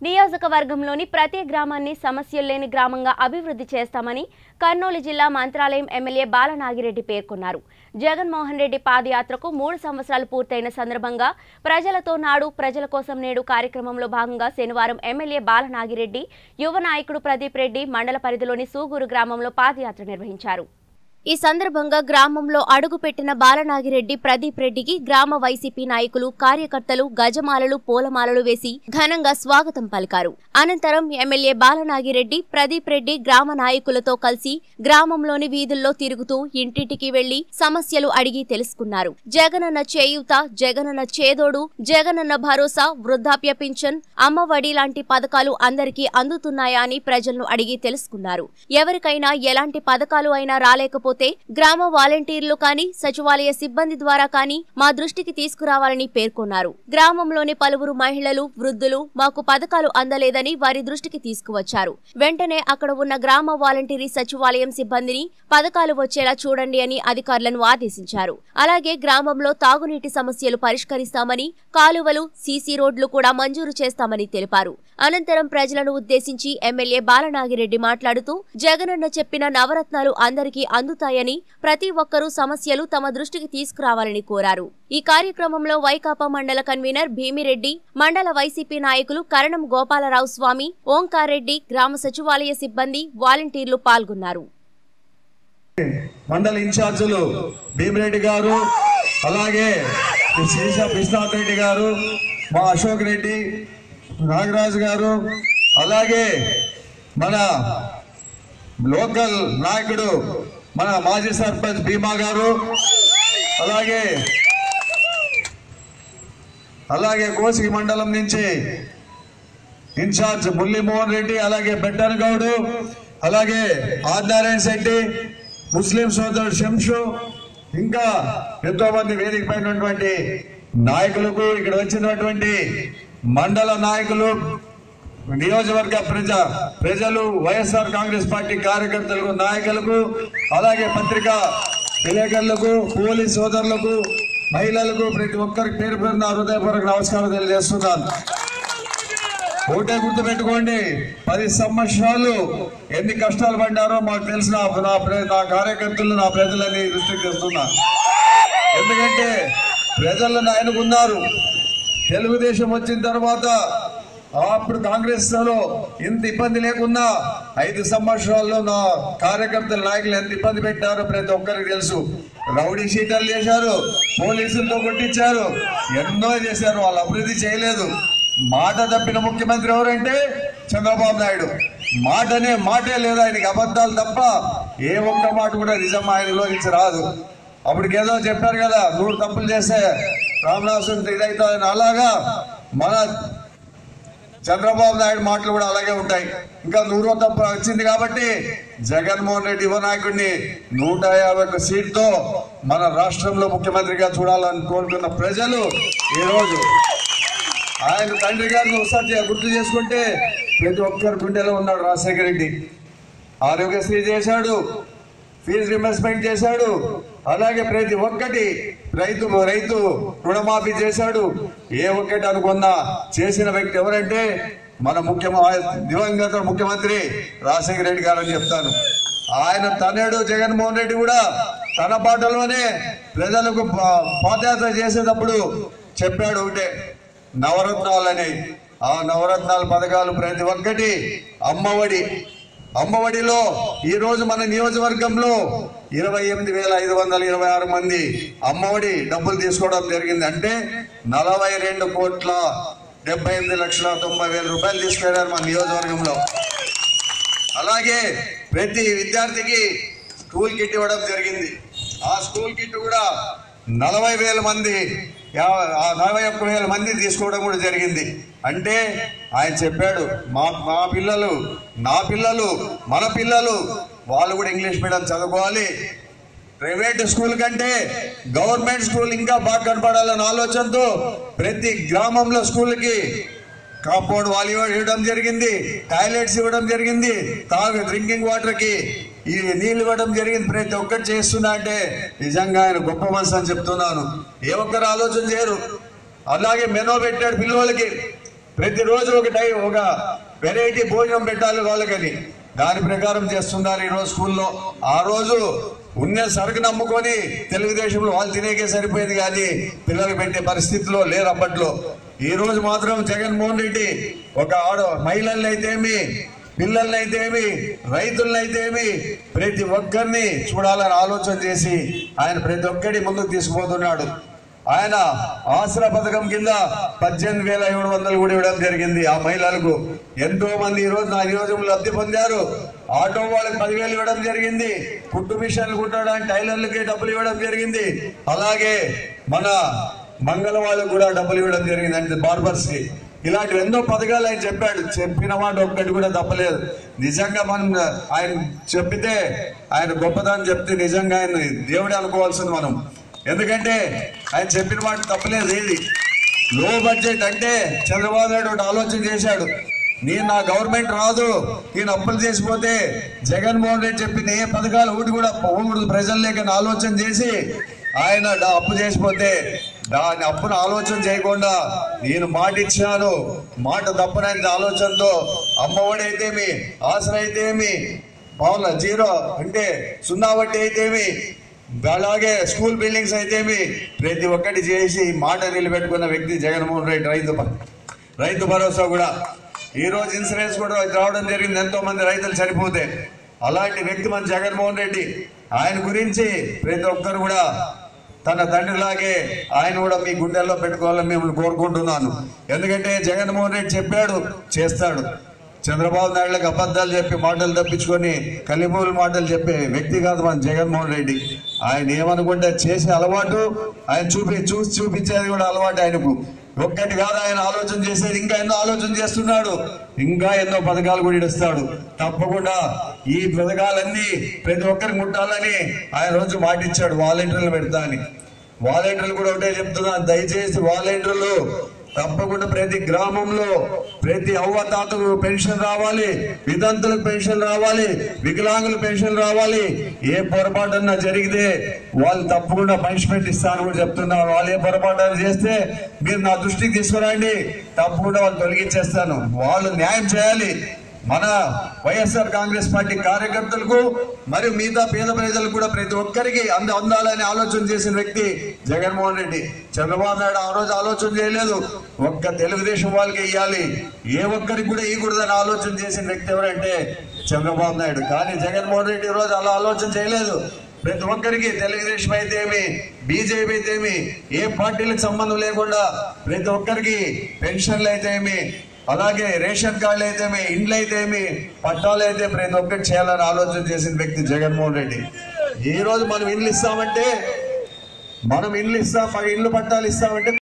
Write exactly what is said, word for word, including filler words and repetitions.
నియోజకవర్గంలోని ప్రతి గ్రామాన్ని సమస్యలు లేని గ్రామంగా అభివృద్ధి చేస్తామని కర్నూలు జిల్లా మంత్రాలయం ఎమ్మెల్యే బాలనాగిరెడ్డి పేర్కొన్నారు. జగన్మోహన్ రెడ్డి పాదయాత్రకు మూడు సంవత్సరాలు పూర్తయిన సందర్భంగా ప్రజలతో నాడు ప్రజల కోసం నేడు కార్యక్రమంలో భాగంగా శనివారం ఎమ్మెల్యే బాలనాగిరెడ్డి యువ నాయకుడు ప్రదీప్ రెడ్డి మండల పరిధిలోని సూగూరు గ్రామంలో పాదయాత్ర నిర్వహించారు. ఈ సందర్భంగా గ్రామంలో అడుగుపెట్టిన బాలనాగిరెడ్డి ప్రదీప్ రెడ్డికి గ్రామ వైసీపీ నాయకులు కార్యకర్తలు గజమాలలు పూలమాలలు వేసి ఘనంగా స్వాగతం పలికారు. అనంతరం ఎమ్మెల్యే బాలనాగిరెడ్డి ప్రదీప్ రెడ్డి గ్రామ నాయకులతో కలిసి గ్రామంలోని వీధుల్లో తిరుగుతూ ఇంటింటికి వెళ్లి సమస్యలు అడిగి తెలుసుకున్నారు. జగనన్న చేయూత, జగనన్న చేదోడు, జగనన్న భరోసా, వృద్ధాప్య పింఛన్, అమ్మఒడి లాంటి పథకాలు అందరికీ అందుతున్నాయా అని ప్రజలను అడిగి తెలుసుకున్నారు. ఎవరికైనా ఎలాంటి పథకాలు అయినా రాలేకపోతే గ్రామ వాలంటీర్లు కానీ సచివాలయ సిబ్బంది ద్వారా కానీ మా దృష్టికి తీసుకురావాలని పేర్కొన్నారు. గ్రామంలోని పలువురు మహిళలు, వృద్ధులు మాకు పథకాలు అందలేదని వారి దృష్టికి తీసుకువచ్చారు. వెంటనే అక్కడ ఉన్న గ్రామ వాలంటీరీ సచివాలయం సిబ్బందిని పథకాలు వచ్చేలా చూడండి అని అధికారులను ఆదేశించారు. అలాగే గ్రామంలో తాగునీటి సమస్యలు పరిష్కరిస్తామని, కాలువలు, సీసీ రోడ్లు కూడా మంజూరు చేస్తామని తెలిపారు. అనంతరం ప్రజలను ఉద్దేశించి ఎమ్మెల్యే బాలనాగిరెడ్డి మాట్లాడుతూ జగనన్న చెప్పిన నవరత్నాలు అందరికీ అందుతాయని, ప్రతి ఒక్కరూ సమస్యలు తమ దృష్టికి తీసుకురావాలని కోరారు. ఈ కార్యక్రమంలో వైకాపా మండల కన్వీనర్ భీమిరెడ్డి, మండల వైసీపీ నాయకులు కరణం గోపాలరావు స్వామి, ఓంకార్ రెడ్డి, గ్రామ సచివాలయ సిబ్బంది, వాలంటీర్లు పాల్గొన్నారు. మండల ఇన్ఛార్జీలు భీమిరెడ్డి గారు, అలాగే విశ్వనాథ్ రెడ్డి గారు, మా అశోక్ రెడ్డి, నాగరాజు గారు, అలాగే మన లోకల్ నాయకుడు మన మాజీ సర్పంచ్ భీమా గారు, అలాగే అలాగే కోసిగి మండలం నుంచి ఇన్ఛార్జ్ మురళీమోహన్ రెడ్డి, అలాగే బెట్టన్ గౌడు, అలాగే ఆదినారాయణ శెట్టి, ముస్లిం సోదరుడు శంషు, ఇంకా ఎంతో మంది వేదిక పైనటువంటి నాయకులకు, ఇక్కడ వచ్చినటువంటి మండల నాయకులు, నియోజకవర్గ ప్రజ ప్రజలు, వైఎస్ఆర్ కాంగ్రెస్ పార్టీ కార్యకర్తలకు, నాయకులకు, అలాగే పత్రికా విలేకరులకు, పోలీస్ సోదరులకు, మహిళలకు, ప్రతి ఒక్కరికి పేరు పేరున హృదయపూర్వక నమస్కారం తెలియజేస్తున్నాను. ఒకటే గుర్తు పెట్టుకోండి, పది సంవత్సరాలు ఎన్ని కష్టాలు పడ్డారో మాకు తెలిసిన నా కార్యకర్తలు, నా ప్రజలని దృష్టికి తెస్తున్నా. ఎందుకంటే ప్రజలను ఆయనకున్నారు. తెలుగుదేశం వచ్చిన తర్వాత అప్పుడు కాంగ్రెస్ లో ఇంత ఇబ్బంది లేకున్నా ఐదు సంవత్సరాల్లో నా కార్యకర్తల నాయకులు ఎంత ఇబ్బంది పెట్టారో ప్రతి ఒక్కరికి తెలుసు. రౌడీ షీటర్లు చేశారు, పోలీసులతో కొట్టించారు, ఎన్నో చేశారు. వాళ్ళు అభివృద్ధి చేయలేదు. మాట తప్పిన ముఖ్యమంత్రి ఎవరంటే చంద్రబాబు నాయుడు. మాటనే మాటే లేదు ఆయనకి, అబద్ధాలు తప్ప ఏ ఒక్క మాట కూడా నిజం ఆయనలో నుంచి రాదు. అప్పటికేదో చెప్పారు కదా, నూరు తప్పులు చేస్తే రామనాథన్ ఇదైతే, అలాగా మన చంద్రబాబు నాయుడు మాటలు కూడా అలాగే ఉంటాయి. ఇంకా నూరో తప్పు వచ్చింది కాబట్టి జగన్మోహన్ రెడ్డి యువ నాయకుడిని నూట యాభై ఒక్క సీట్తో మన రాష్ట్రంలో ముఖ్యమంత్రిగా చూడాలని కోరుకున్న ప్రజలు ఈరోజు ఆయన తండ్రి గారిని ఒకసారి గుర్తు చేసుకుంటే ప్రతి ఒక్కరి గుండెలో ఉన్నాడు రాజశేఖర రెడ్డి. ఆరోగ్యశ్రీ చేశాడు, ఫీజు రియంబర్స్మెంట్ చేశాడు, అలాగే ప్రతి ఒక్కటి రైతు రైతు రుణమాఫీ చేశాడు. ఏ ఒక్కటి అనుకున్నా చేసిన వ్యక్తి ఎవరంటే మన ముఖ్యమంత్రి, దివంగత ముఖ్యమంత్రి రాజశేఖర రెడ్డి గారు అని చెప్తాను. ఆయన తనేడు జగన్మోహన్ రెడ్డి కూడా తన పాటలోనే ప్రజలకు పాదయాత్ర చేసేటప్పుడు చెప్పాడు ఒకటే, నవరత్నాలని. ఆ నవరత్నాల పథకాలు ప్రతి ఒక్కటి, అమ్మఒడి అమ్మఒడిలో ఈ రోజు మన నియోజకవర్గంలో ఇరవై ఎనిమిది వేల ఐదు వందల ఇరవై ఆరు మంది అమ్మఒడి డబ్బులు తీసుకోవడం జరిగింది. అంటే నలభై రెండు కోట్ల డెబ్బై ఎనిమిది లక్షల తొంభై వేల రూపాయలు తీసుకెళ్లారు మన నియోజకవర్గంలో. అలాగే ప్రతి విద్యార్థికి స్కూల్ కిట్ ఇవ్వడం జరిగింది. ఆ స్కూల్ కిట్ కూడా నలభై వేల మంది నలభై ఒక్క వేల మంది తీసుకోవడం కూడా జరిగింది. అంటే ఆయన చెప్పాడు, మా మా పిల్లలు, నా పిల్లలు, మన పిల్లలు వాళ్ళు కూడా ఇంగ్లీష్ మీడియం చదువుకోవాలి. ప్రైవేట్ స్కూల్ కంటే గవర్నమెంట్ స్కూల్ ఇంకా బాగా కనపడాలన్న ఆలోచనతో ప్రతి గ్రామంలో స్కూల్కి కాంపౌండ్ వాల్ ఇవ్వడం జరిగింది, టాయిలెట్స్ ఇవ్వడం జరిగింది, తాగు డ్రింకింగ్ వాటర్ కి ఈ నీళ్లు ఇవ్వడం జరిగింది. ప్రతి ఒక్కటి చేస్తున్నా అంటే నిజంగా ఆయన గొప్ప మనసు అని చెప్తున్నాను. ఏ ఒక్కరు ఆలోచన చేయరు. అలాగే మెనో పెట్టాడు పిల్లలకి. ప్రతిరోజు ఒక టై ఒక వెరైటీ భోజనం పెట్టాలి వాళ్ళకని, దాని ప్రకారం చేస్తున్నారు ఈరోజు స్కూల్లో. ఆ రోజు ఉన్న సరుకు నమ్ముకొని తెలుగుదేశంలో వాళ్ళు తినేకే సరిపోయింది కానీ పిల్లలకు పెట్టే పరిస్థితిలో లేరు అప్పట్లో. ఈ రోజు మాత్రం జగన్మోహన్ రెడ్డి ఒక ఆడ మహిళల్ని అయితేమి, పిల్లల్ని అయితేమి, రైతుల్ని అయితేమి ప్రతి ఒక్కరిని చూడాలని ఆలోచన చేసి ఆయన ప్రతి ఒక్కరి ముందుకు తీసుకుపోతున్నాడు. ఆయన ఆసరా పథకం కింద పద్దెనిమిది వేల ఏడు వందలు కూడా ఇవ్వడం జరిగింది ఆ మహిళలకు. ఎంతో మంది ఈ రోజు నా నియోజకంలో లబ్ధి పొందారు. ఆటో వాళ్ళకి పదివేలు ఇవ్వడం జరిగింది, కుట్టు మిషన్లు కుట్టడానికి టైలర్లకి డబ్బులు ఇవ్వడం జరిగింది, అలాగే మన మంగళ వాళ్ళకు కూడా డబ్బులు ఇవ్వడం జరిగింది, అంటే బార్బర్స్ కి. ఇలాంటి ఎన్నో పథకాలు ఆయన చెప్పాడు, చెప్పిన మాట ఒక్కటి కూడా తప్పలేదు. నిజంగా మనం ఆయన చెప్పితే ఆయన గొప్పదాన్ని చెప్తే నిజంగా ఆయన దేవుడే అనుకోవాల్సింది మనం. ఎందుకంటే ఆయన చెప్పిన మాట తప్పలేదు ఏది. లో బడ్జెట్ అంటే చంద్రబాబు నాయుడు ఒకటి ఆలోచన చేశాడు, నేను నా గవర్నమెంట్ రాదు, నేను అప్పులు చేసిపోతే జగన్మోహన్ రెడ్డి చెప్పిన ఏ పథకాలు ఒకటి కూడా పోకూడదు ప్రజల్లోకి ఆలోచన చేసి ఆయన అప్పు చేసిపోతే దాని అప్పును ఆలోచన చేయకుండా నేను మాట ఇచ్చాను, మాట తప్పనైన ఆలోచనతో అమ్మఒడి అయితేమి, ఆసరా అయితేమి, పవన్ జీరో అంటే సున్నా వడ్డీ అయితేమి, అలాగే స్కూల్ బిల్డింగ్స్ అయితేమి ప్రతి ఒక్కటి చేసి మాట నిలబెట్టుకున్న వ్యక్తి జగన్మోహన్ రెడ్డి. రైతు రైతు భరోసా కూడా ఈ రోజు ఇన్సూరెన్స్ కూడా రావడం జరిగింది, ఎంతో మంది రైతులు చనిపోతే. అలాంటి వ్యక్తి మన జగన్మోహన్ రెడ్డి. ఆయన గురించి ప్రతి ఒక్కరు కూడా తన తండ్రిలాగే ఆయన కూడా మీ గుండెల్లో పెట్టుకోవాలని మిమ్మల్ని కోరుకుంటున్నాను. ఎందుకంటే జగన్మోహన్ రెడ్డి చెప్పాడు, చేస్తాడు. చంద్రబాబు నాయుడులకు అబద్ధాలు చెప్పి మాటలు తప్పించుకొని కలిమూలు మాటలు చెప్పే వ్యక్తి కాదు మన జగన్మోహన్ రెడ్డి. ఆయన ఏమనుకుంటే చేసే అలవాటు, ఆయన చూపి చూసి చూపించేది కూడా అలవాటు ఆయనకు. ఒక్కటి కాదు ఆయన ఆలోచన చేసేది, ఇంకా ఎన్నో ఆలోచన చేస్తున్నాడు, ఇంకా ఎన్నో పథకాలు కూడా ఇస్తాడు. తప్పకుండా ఈ పథకాలన్నీ ప్రతి ఒక్కరికి ముట్టాలని ఆయన రోజు మాటిచ్చాడు, వాలంటీర్లు పెడతా అని. వాలంటీర్లు కూడా ఒకటే చెప్తున్నాను, దయచేసి వాలంటీర్లు తప్పకుండా ప్రతి గ్రామంలో ప్రతి అవ్వతాతకు పెన్షన్ రావాలి, వితంతులకు పెన్షన్ రావాలి, వికలాంగులకు పెన్షన్ రావాలి. ఏ పొరపాటున్నా జరిగితే వాళ్ళు తప్పకుండా పనిష్మెంట్ ఇస్తాను కూడా చెప్తున్నారు. వాళ్ళు ఏ పొరపాటు చేస్తే మీరు నా దృష్టికి తీసుకురండి, తప్పకుండా వాళ్ళు తొలగించేస్తాను. వాళ్ళు న్యాయం చేయాలి. మన వైఎస్ఆర్ కాంగ్రెస్ పార్టీ కార్యకర్తలకు మరియు మిగతా పేద ప్రజలకు కూడా ప్రతి ఒక్కరికి అంద అందాలని ఆలోచన చేసిన వ్యక్తి జగన్మోహన్ రెడ్డి. చంద్రబాబు నాయుడు ఆ రోజు ఆలోచన చేయలేదు, ఒక్క తెలుగుదేశం వాళ్ళకి ఇవ్వాలి, ఏ ఒక్కరికి కూడా ఇవ్వకూడదని ఆలోచన చేసిన వ్యక్తి ఎవరంటే చంద్రబాబు నాయుడు. కానీ జగన్మోహన్ రెడ్డి ఈ రోజు అలా ఆలోచన చేయలేదు. ప్రతి ఒక్కరికి తెలుగుదేశం అయితేమి, బీజేపీ అయితేమి, ఏ పార్టీలకు సంబంధం లేకుండా ప్రతి ఒక్కరికి పెన్షన్లు అయితేమి, అలాగే రేషన్ కార్డులు అయితేమి, ఇండ్లు అయితేమి, పట్టాలు అయితే ప్రతి ఒక్కటి చేయాలని ఆలోచన చేసిన వ్యక్తి జగన్మోహన్ రెడ్డి. ఈ రోజు మనం ఇండ్లు ఇస్తామంటే మనం ఇండ్లు ఇస్తాం, ఇండ్లు పట్టాలు ఇస్తామంటే